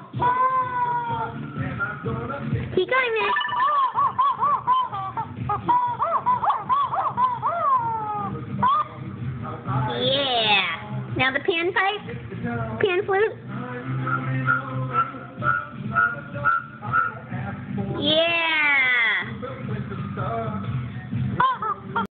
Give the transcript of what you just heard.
Keep going, Nick. Yeah. Now the pan pipe, pan flute.